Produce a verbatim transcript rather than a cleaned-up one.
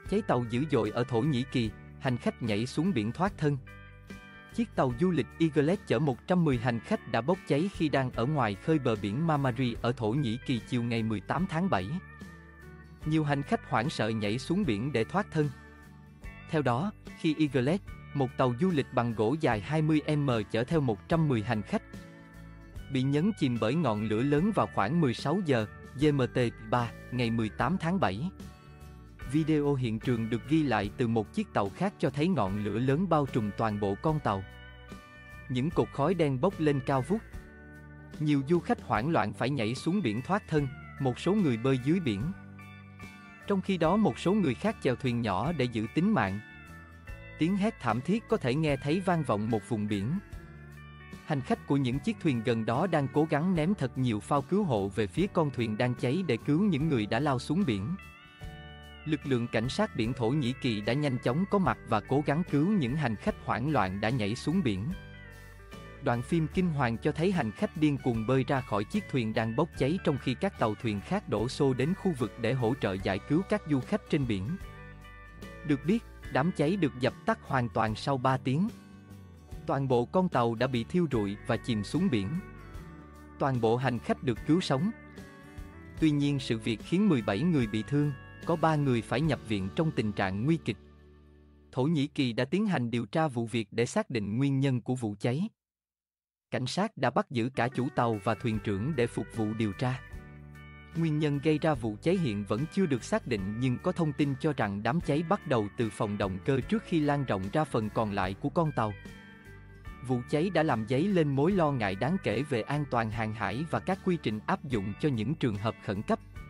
Cháy tàu dữ dội ở Thổ Nhĩ Kỳ, hành khách nhảy xuống biển thoát thân. Chiếc tàu du lịch Eaglet chở một trăm mười hành khách đã bốc cháy khi đang ở ngoài khơi bờ biển Mamari ở Thổ Nhĩ Kỳ chiều ngày mười tám tháng bảy. Nhiều hành khách hoảng sợ nhảy xuống biển để thoát thân. Theo đó, khi Eaglet, một tàu du lịch bằng gỗ dài hai mươi mét chở theo một trăm mười hành khách, bị nhấn chìm bởi ngọn lửa lớn vào khoảng mười sáu giờ giê em tê ba ngày mười tám tháng bảy. Video hiện trường được ghi lại từ một chiếc tàu khác cho thấy ngọn lửa lớn bao trùm toàn bộ con tàu. Những cột khói đen bốc lên cao vút. Nhiều du khách hoảng loạn phải nhảy xuống biển thoát thân, một số người bơi dưới biển. Trong khi đó một số người khác chèo thuyền nhỏ để giữ tính mạng. Tiếng hét thảm thiết có thể nghe thấy vang vọng một vùng biển. Hành khách của những chiếc thuyền gần đó đang cố gắng ném thật nhiều phao cứu hộ về phía con thuyền đang cháy để cứu những người đã lao xuống biển. Lực lượng cảnh sát biển Thổ Nhĩ Kỳ đã nhanh chóng có mặt và cố gắng cứu những hành khách hoảng loạn đã nhảy xuống biển. Đoạn phim kinh hoàng cho thấy hành khách điên cuồng bơi ra khỏi chiếc thuyền đang bốc cháy trong khi các tàu thuyền khác đổ xô đến khu vực để hỗ trợ giải cứu các du khách trên biển. Được biết, đám cháy được dập tắt hoàn toàn sau ba tiếng. Toàn bộ con tàu đã bị thiêu rụi và chìm xuống biển. Toàn bộ hành khách được cứu sống. Tuy nhiên sự việc khiến mười bảy người bị thương, có ba người phải nhập viện trong tình trạng nguy kịch. Thổ Nhĩ Kỳ đã tiến hành điều tra vụ việc để xác định nguyên nhân của vụ cháy. Cảnh sát đã bắt giữ cả chủ tàu và thuyền trưởng để phục vụ điều tra. Nguyên nhân gây ra vụ cháy hiện vẫn chưa được xác định nhưng có thông tin cho rằng đám cháy bắt đầu từ phòng động cơ trước khi lan rộng ra phần còn lại của con tàu. Vụ cháy đã làm dấy lên mối lo ngại đáng kể về an toàn hàng hải và các quy trình áp dụng cho những trường hợp khẩn cấp.